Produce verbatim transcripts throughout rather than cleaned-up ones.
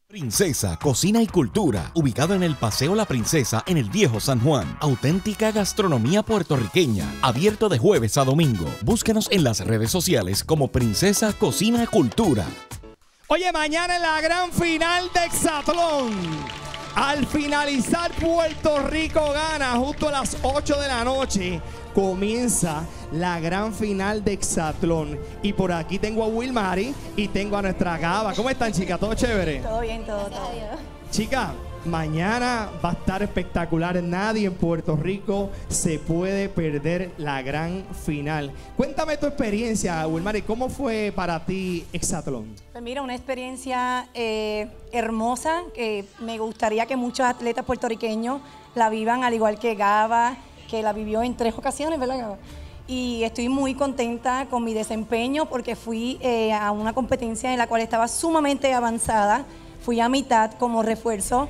Princesa Cocina y Cultura, ubicado en el Paseo La Princesa en el Viejo San Juan. Auténtica gastronomía puertorriqueña, abierto de jueves a domingo. Búscanos en las redes sociales como Princesa Cocina y Cultura. Oye, mañana en la gran final de Exatlón. Al finalizar, Puerto Rico gana justo a las ocho de la noche. Comienza la gran final de Exatlón. Y por aquí tengo a Wilmary y tengo a nuestra Gaba. ¿Cómo están, chicas? ¿Todo chévere? Todo bien, todo, todo bien. Chicas, mañana va a estar espectacular. Nadie en Puerto Rico se puede perder la gran final. Cuéntame tu experiencia, Wilmary. ¿Cómo fue para ti Exatlón? Pues mira, una experiencia eh, hermosa. Que me gustaría que muchos atletas puertorriqueños la vivan, al igual que Gaba, que la vivió en tres ocasiones, ¿verdad, Gaba? Y estoy muy contenta con mi desempeño porque fui eh, a una competencia en la cual estaba sumamente avanzada. Fui a mitad como refuerzo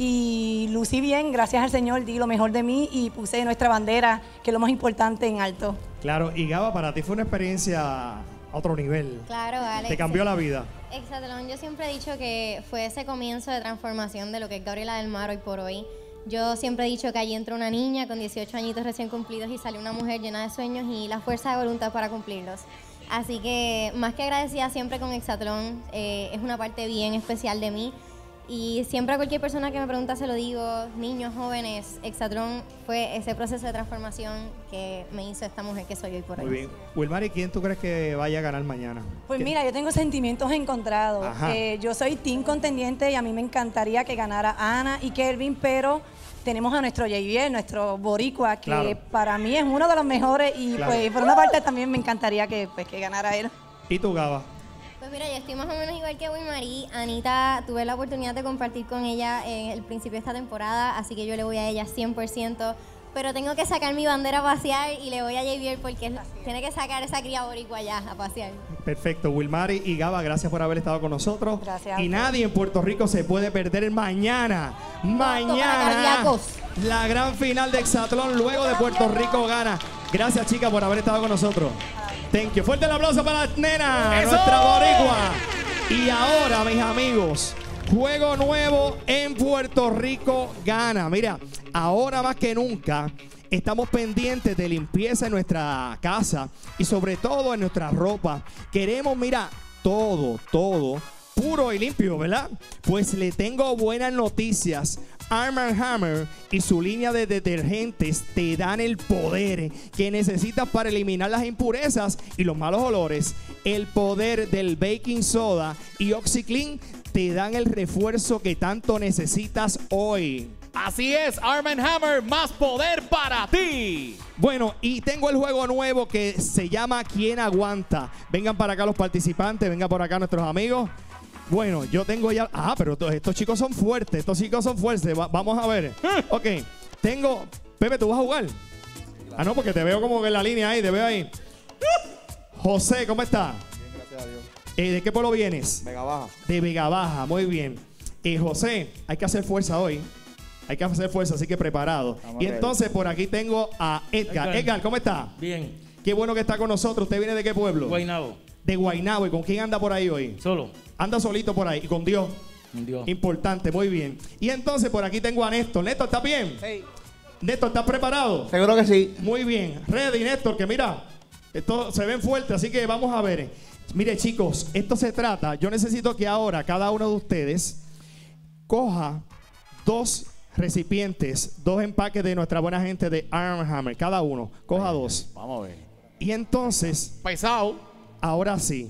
y lucí bien, gracias al Señor, di lo mejor de mí y puse nuestra bandera, que es lo más importante, en alto. Claro, y Gaba, para ti fue una experiencia a otro nivel. Claro, Alex. Te cambió la vida. Exatlón, yo siempre he dicho que fue ese comienzo de transformación de lo que es Gabriela del Mar hoy por hoy. Yo siempre he dicho que allí entró una niña con dieciocho añitos recién cumplidos y salió una mujer llena de sueños y la fuerza de voluntad para cumplirlos. Así que más que agradecida siempre con Exatlón, eh, es una parte bien especial de mí. Y siempre a cualquier persona que me pregunta se lo digo, niños, jóvenes, Exatlón fue ese proceso de transformación que me hizo esta mujer que soy hoy por hoy. Muy bien. Wilmary, ¿quién tú crees que vaya a ganar mañana? Pues ¿Qué? mira, yo tengo sentimientos encontrados. Eh, yo soy team contendiente y a mí me encantaría que ganara Ana y Kelvin, pero tenemos a nuestro Javier, nuestro boricua, que claro, para mí es uno de los mejores y claro, pues por una parte también me encantaría que, pues, que ganara él. ¿Y tú, Gaba? Pues mira, yo estoy más o menos igual que Wilmary. Anita, tuve la oportunidad de compartir con ella en el principio de esta temporada, así que yo le voy a ella cien por ciento. Pero tengo que sacar mi bandera a pasear y le voy a Javier porque tiene que sacar esa cría boricua allá a pasear. Perfecto. Wilmary y Gaba, gracias por haber estado con nosotros. Gracias. Y nadie en Puerto Rico se puede perder mañana. Mañana. La gran final de Exatlón luego de Puerto Rico gana. Gracias, chicas, por haber estado con nosotros. Thank you. Fuerte el aplauso para la nena, ¡eso! nuestra boricua. Y ahora, mis amigos, juego nuevo en Puerto Rico gana. Mira, ahora más que nunca estamos pendientes de limpieza en nuestra casa y sobre todo en nuestra ropa. Queremos, mira, todo, todo puro y limpio, ¿verdad? Pues le tengo buenas noticias. Arm and Hammer y su línea de detergentes te dan el poder que necesitas para eliminar las impurezas y los malos olores. El poder del baking soda y OxiClean te dan el refuerzo que tanto necesitas hoy. Así es, Arm and Hammer, más poder para ti. Bueno, y tengo el juego nuevo que se llama ¿Quién aguanta? Vengan para acá los participantes, vengan por acá nuestros amigos. Bueno, yo tengo ya... Ah, pero estos chicos son fuertes. Estos chicos son fuertes. Va, vamos a ver. Ok, tengo... Pepe, ¿tú vas a jugar? Ah, no, porque te veo como que en la línea ahí. Te veo ahí. José, ¿cómo estás? Bien, gracias a Dios. Eh, ¿De qué pueblo vienes? Vega Baja. De Vega Baja, muy bien. Eh, José, hay que hacer fuerza hoy. Hay que hacer fuerza, así que preparado. Estamos y ready. entonces por aquí tengo a Edgar. Edgar. Edgar, ¿cómo está? Bien. Qué bueno que está con nosotros. ¿Usted viene de qué pueblo? Guaynabo. De Guaynabo. ¿Y con quién anda por ahí hoy? Solo. Anda solito por ahí. ¿Y con Dios? Dios. Importante, muy bien. Y entonces por aquí tengo a Néstor. Néstor, ¿estás bien? Hey. Néstor, ¿estás preparado? Seguro que sí. Muy bien. Ready, Néstor, que mira, esto se ven fuertes, así que vamos a ver. Mire, chicos, esto se trata, yo necesito que ahora cada uno de ustedes coja dos recipientes, dos empaques de nuestra buena gente de Arm and Hammer, cada uno, coja dos. Vamos a ver. Y entonces, Pesado. ahora sí,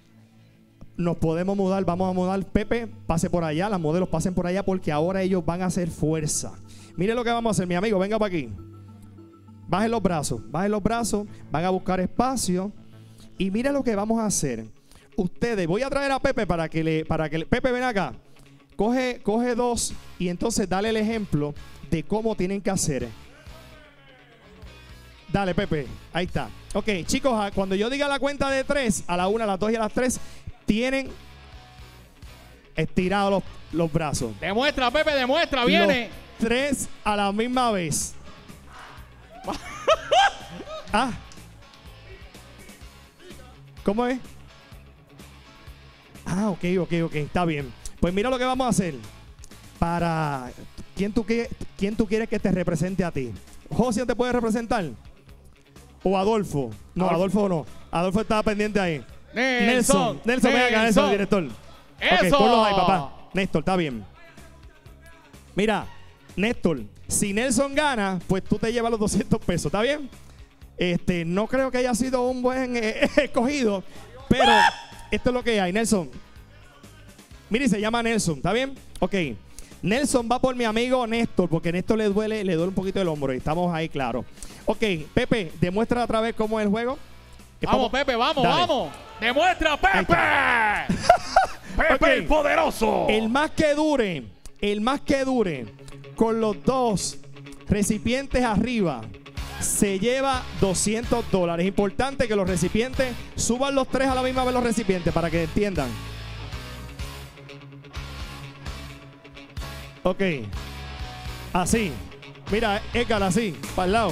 nos podemos mudar, vamos a mudar. Pepe, pase por allá, las modelos pasen por allá porque ahora ellos van a hacer fuerza. Mire lo que vamos a hacer, mi amigo, venga para aquí. Bajen los brazos, bajen los brazos, van a buscar espacio. Y mire lo que vamos a hacer. Ustedes, voy a traer a Pepe para que le, para que le, Pepe, ven acá. Coge, coge dos y entonces dale el ejemplo de cómo tienen que hacer. Dale, Pepe, ahí está. Ok, chicos, cuando yo diga la cuenta de tres, a la una, a las dos y a las tres, tienen estirados los, los brazos. Demuestra, Pepe, demuestra, viene. Los tres a la misma vez. Ah. ¿Cómo es? Ah, ok, ok, ok, está bien. Pues mira lo que vamos a hacer. Para... ¿Quién tú, quién tú quieres que te represente a ti? ¿José te puede representar? ¿O Adolfo? No, Adolfo, Adolfo no. Adolfo estaba pendiente ahí. Nelson. Nelson. Nelson, ven acá, Nelson, director. ¡Eso! Ok, ponlos ahí, papá. Néstor, está bien. Mira, Néstor, si Nelson gana, pues tú te llevas los doscientos pesos, ¿está bien? Este, no creo que haya sido un buen eh, escogido, pero esto es lo que hay, Nelson. Mire, se llama Nelson, ¿está bien? Ok. Nelson va por mi amigo Néstor, porque a Néstor le duele, le duele un poquito el hombro y estamos ahí, claro. Ok, Pepe, demuestra otra vez cómo es el juego. Vamos, Pepe, vamos, Dale. vamos. ¡Demuestra, Pepe! ¡Pepe Okay. el poderoso! El más que dure, el más que dure, con los dos recipientes arriba, se lleva doscientos dólares. Importante que los recipientes suban los tres a la misma vez los recipientes para que entiendan. Ok. Así. Mira, Edgar, así, para el lado.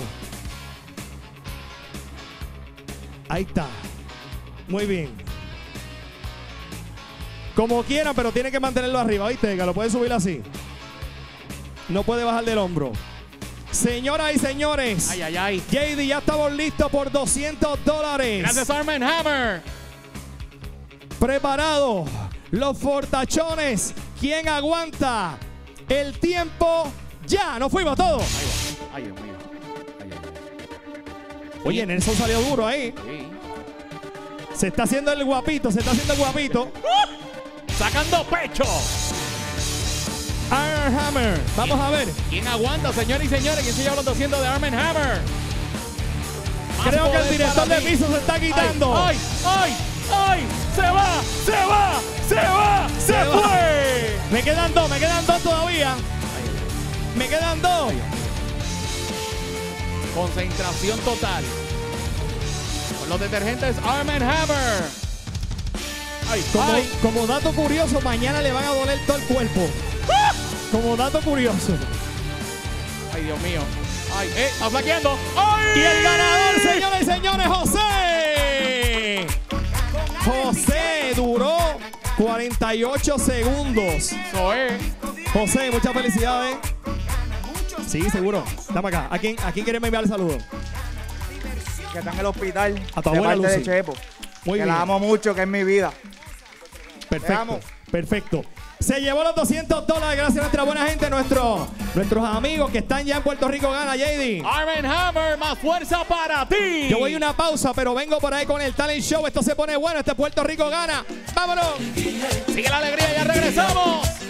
Ahí está. Muy bien. Como quiera, pero tiene que mantenerlo arriba, ¿viste? Que lo puede subir así. No puede bajar del hombro. Señoras y señores, Ay, ay, ay. J D, ya estamos listos por doscientos dólares. Gracias, Arm and Hammer. Preparados. Los fortachones. ¿Quién aguanta? El tiempo ya. Nos fuimos todos. Ahí va. Ay, Dios mío. Ay, ay, ay. Oye, Nelson salió duro ahí. Sí. Se está haciendo el guapito, se está haciendo el guapito. Sacando pecho. Arm Hammer. Vamos a ver. ¿Quién aguanta, señores y señores? ¿Quién se lleva los doscientos de Arm and Hammer? Más Creo que el poder director para de ti. piso se está quitando. ¡Ay, ay, ay! ¡Se va! ¡Se va! ¡Se va! ¡Se, Se va. fue! Me quedan dos, me quedan dos todavía. Me quedan dos. Concentración total. Con los detergentes Arm and Hammer. Ay, Como, ay. como dato curioso, mañana le van a doler todo el cuerpo. Como dato curioso. Ay, Dios mío. Ay, eh, está flaqueando. ¡Ay! Y el ganador, señoras y señores, José. José duró cuarenta y ocho segundos. Eso es. José, muchas felicidades. Sí, seguro. Dame acá. ¿A quién, a quién queremos enviar el saludo? Que está en el hospital. A tu de abuela, parte de Lucy. Chepo. Muy que bien. la amo mucho, que es mi vida. Perfecto. amo. Perfecto. Se llevó los doscientos dólares gracias a nuestra buena gente, nuestro, nuestros amigos que están ya en Puerto Rico. Gana, J D. Arm and Hammer, más fuerza para ti. Yo voy a una pausa, pero vengo por ahí con el talent show. Esto se pone bueno. Este Puerto Rico gana. ¡Vámonos! Sigue la alegría, ya regresamos.